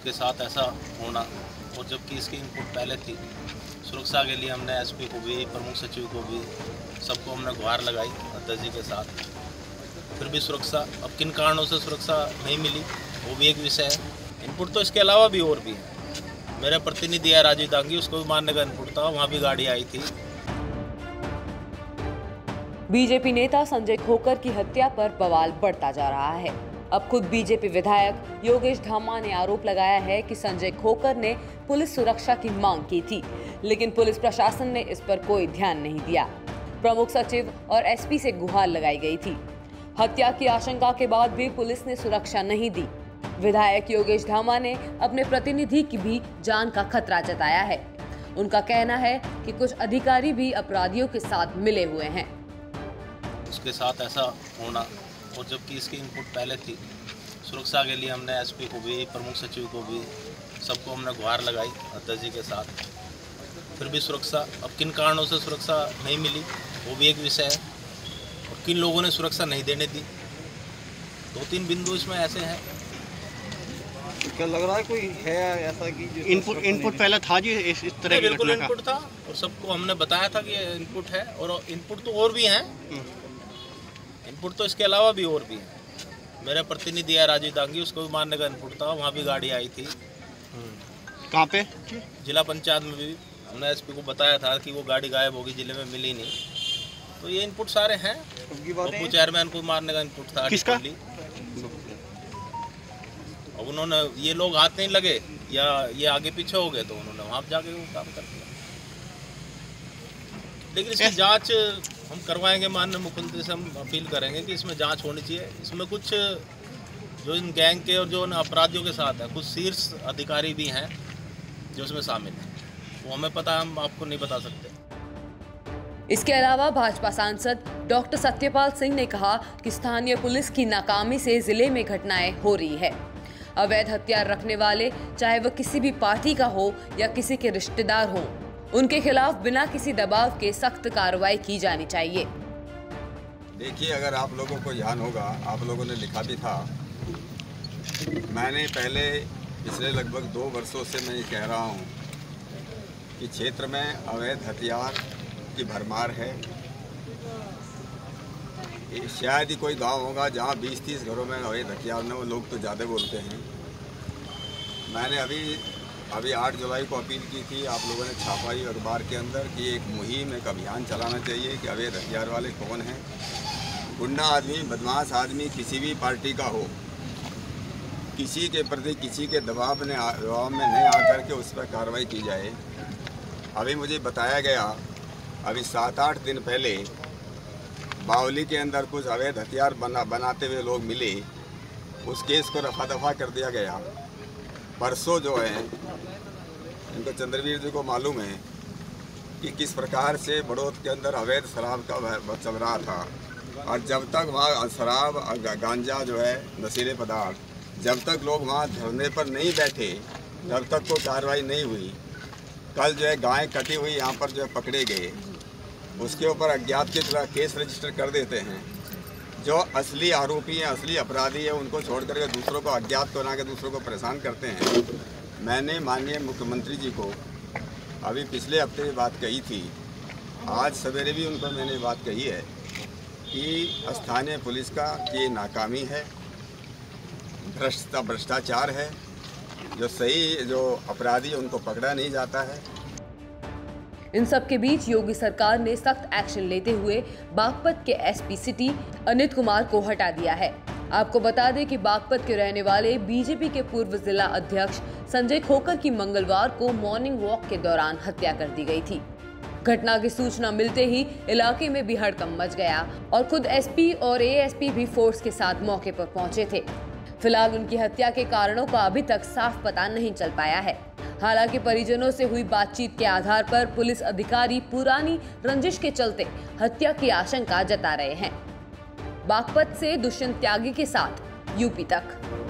उसके साथ ऐसा होना, और जबकि इसकी इनपुट पहले थी। सुरक्षा के लिए हमने एसपी को भी, प्रमुख सचिव को भी, सबको हमने गुहार लगाई अध्यक्ष जी के साथ, फिर भी सुरक्षा, अब किन कारणों से सुरक्षा नहीं मिली वो भी एक विषय है। इनपुट तो इसके अलावा भी और भी है। मेरे प्रतिनिधि है राजीव दांगी, उसको भी मारने का इनपुट था, वहाँ भी गाड़ी आई थी। बीजेपी नेता संजय खोकर की हत्या पर बवाल बढ़ता जा रहा है। अब खुद बीजेपी विधायक योगेश धामा ने आरोप लगाया है कि संजय खोकर ने पुलिस सुरक्षा की मांग की थी, लेकिन पुलिस प्रशासन ने इस पर कोई ध्यान नहीं दिया। प्रमुख सचिव और एसपी से गुहार लगाई गई थी। हत्या की आशंका के बाद भी पुलिस ने सुरक्षा नहीं दी। विधायक योगेश धामा ने अपने प्रतिनिधि की भी जान का खतरा जताया है। उनका कहना है कि कुछ अधिकारी भी अपराधियों के साथ मिले हुए हैं। उसके साथ ऐसा होना, और जबकि इसकी इनपुट पहले थी। सुरक्षा के लिए हमने एसपी को भी, प्रमुख सचिव को भी, सबको हमने गुहार लगाई अध्यक्ष जी के साथ, फिर भी सुरक्षा, अब किन कारणों से सुरक्षा नहीं मिली वो भी एक विषय है, और किन लोगों ने सुरक्षा नहीं देने दी। 2-3 बिंदु इसमें ऐसे हैं। क्या लग रहा है कोई है ऐसा कि इनपुट पहले था जी इस तरह की बिल्कुल घटना इनपुट था, और सबको हमने बताया था कि इनपुट है, और इनपुट तो और भी हैं। इनपुट तो इसके अलावा भी और भी है। मेरे प्रतिनिधि है राजीव दांगी, उसको भी मारने का इनपुट था, वहाँ भी गाड़ी आई थी। कहाँ पे? जिला पंचायत में भी हमने एसपी को बताया था कि वो गाड़ी गायब होगी, जिले में मिली नहीं। तो ये इनपुट सारे हैं। उप चेयरमैन को मारने का इनपुट था। किसका? अब उन्होंने, ये लोग हाथ नहीं लगे या ये आगे पीछे हो गए, तो उन्होंने वहाँ जाके वो काम कर दिया। लेकिन इसकी जांच हम करवाएंगे, माननीय मुख्यमंत्री से हम अपील करेंगे कि इसमें जांच होनी चाहिए। इसमें कुछ जो इन गैंग के और जो इन अपराधियों के साथ है, कुछ शीर्ष अधिकारी भी हैं जो इसमें शामिल हैं। वो हमें पता है, हम आपको नहीं बता सकते। इसके अलावा भाजपा सांसद डॉक्टर सत्यपाल सिंह ने कहा कि स्थानीय पुलिस की नाकामी से जिले में घटनाएं हो रही है। अवैध हथियार रखने वाले, चाहे वह किसी भी पार्टी का हो या किसी के रिश्तेदार हो, उनके खिलाफ बिना किसी दबाव के सख्त कार्रवाई की जानी चाहिए। देखिए, अगर आप लोगों को ध्यान होगा, आप लोगों ने लिखा भी था, मैंने पहले पिछले लगभग 2 वर्षों से मैं ये कह रहा हूँ कि क्षेत्र में अवैध हथियार की भरमार है। शायद ही कोई गांव होगा जहाँ 20-30 घरों में अवैध हथियार न हो। लोग तो ज़्यादा बोलते हैं। मैंने अभी 8 जुलाई को अपील की थी आप लोगों ने छापाई अखबार के अंदर कि एक मुहिम, एक अभियान चलाना चाहिए कि अवैध हथियार वाले कौन हैं। गुंडा आदमी, बदमाश आदमी किसी भी पार्टी का हो, किसी के प्रति किसी के दबाव में नहीं आकर के उस पर कार्रवाई की जाए। अभी मुझे बताया गया, अभी 7-8 दिन पहले बावली के अंदर कुछ अवैध हथियार बनाते हुए लोग मिले। उस केस को रफा दफा कर दिया गया। परसों जो है, इनको चंद्रवीर जी को मालूम है कि किस प्रकार से बड़ौद के अंदर अवैध शराब का चल रहा था, और जब तक वहाँ शराब, गांजा जो है, नशीले पदार्थ, जब तक लोग वहाँ धरने पर नहीं बैठे, तब तक तो कार्रवाई नहीं हुई। कल जो है गाय कटी हुई यहाँ पर जो है पकड़े गए, उसके ऊपर अज्ञात की तरह केस रजिस्टर कर देते हैं। जो असली आरोपी हैं, असली अपराधी हैं, उनको छोड़ करके दूसरों को अज्ञात बना के दूसरों को परेशान करते हैं। मैंने माननीय मुख्यमंत्री जी को अभी पिछले हफ्ते ये बात कही थी, आज सवेरे भी उनको मैंने बात कही है कि स्थानीय पुलिस का ये नाकामी है, भ्रष्टाचार है, जो अपराधी है उनको पकड़ा नहीं जाता है। इन सब के बीच योगी सरकार ने सख्त एक्शन लेते हुए बागपत के एसपी सिटी अनित कुमार को हटा दिया है। आपको बता दें कि बागपत के रहने वाले बीजेपी के पूर्व जिला अध्यक्ष संजय खोकर की मंगलवार को मॉर्निंग वॉक के दौरान हत्या कर दी गई थी। घटना की सूचना मिलते ही इलाके में भी हड़कंप मच गया और खुद एसपी और एएसपी भी फोर्स के साथ मौके पर पहुंचे थे। फिलहाल उनकी हत्या के कारणों का अभी तक साफ पता नहीं चल पाया है। हालांकि परिजनों से हुई बातचीत के आधार पर पुलिस अधिकारी पुरानी रंजिश के चलते हत्या की आशंका जता रहे हैं। बागपत से दुष्यंत त्यागी के साथ यूपी तक।